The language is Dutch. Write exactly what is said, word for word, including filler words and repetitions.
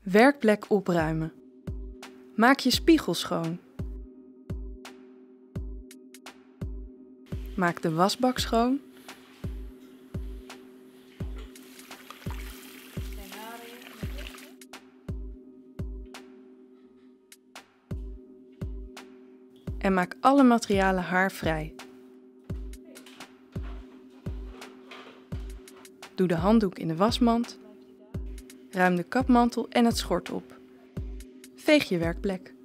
Werkplek opruimen. Maak je spiegel schoon. Maak de wasbak schoon. En maak alle materialen haarvrij. Doe de handdoek in de wasmand. Ruim de kapmantel en het schort op. Veeg je werkplek.